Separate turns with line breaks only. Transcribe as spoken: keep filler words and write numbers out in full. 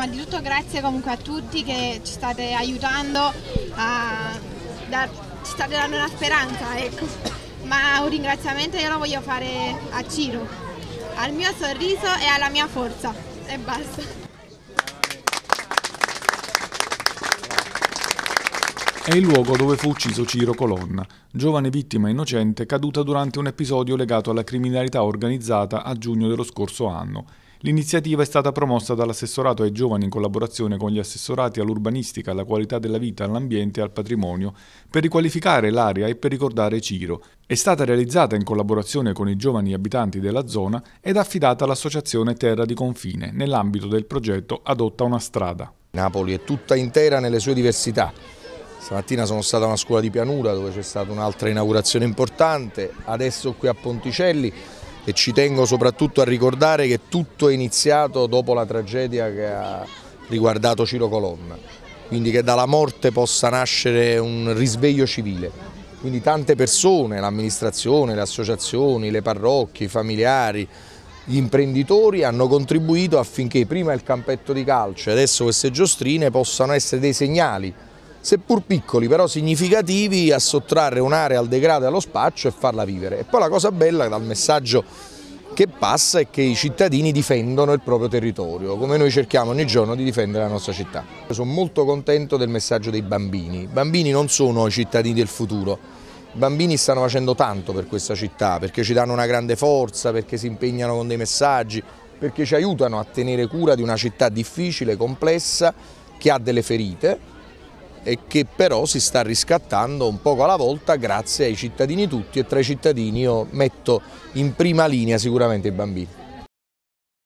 prima di tutto grazie comunque a tutti che ci state aiutando, a dar, ci state dando una speranza, ecco. Ma un ringraziamento io lo voglio fare a Ciro, al mio sorriso e alla mia forza, e basta.
È il luogo dove fu ucciso Ciro Colonna, giovane vittima innocente caduta durante un episodio legato alla criminalità organizzata a giugno dello scorso anno. L'iniziativa è stata promossa dall'assessorato ai giovani in collaborazione con gli assessorati all'urbanistica, alla qualità della vita, all'ambiente e al patrimonio per riqualificare l'area e per ricordare Ciro. È stata realizzata in collaborazione con i giovani abitanti della zona ed affidata all'associazione Terra di Confine nell'ambito del progetto Adotta una strada.
Napoli è tutta intera nelle sue diversità. Stamattina sono stata a una scuola di pianura dove c'è stata un'altra inaugurazione importante, adesso qui a Ponticelli, e ci tengo soprattutto a ricordare che tutto è iniziato dopo la tragedia che ha riguardato Ciro Colonna, quindi che dalla morte possa nascere un risveglio civile. Quindi tante persone, l'amministrazione, le associazioni, le parrocchie, i familiari, gli imprenditori hanno contribuito affinché prima il campetto di calcio e adesso queste giostrine possano essere dei segnali, seppur piccoli però significativi, a sottrarre un'area al degrado e allo spaccio e farla vivere. E poi la cosa bella dal messaggio che passa è che i cittadini difendono il proprio territorio, come noi cerchiamo ogni giorno di difendere la nostra città. Sono molto contento del messaggio dei bambini. I bambini non sono i cittadini del futuro, i bambini stanno facendo tanto per questa città, perché ci danno una grande forza, perché si impegnano con dei messaggi, perché ci aiutano a tenere cura di una città difficile, complessa, che ha delle ferite, e che però si sta riscattando un poco alla volta grazie ai cittadini tutti, e tra i cittadini io metto in prima linea sicuramente i bambini.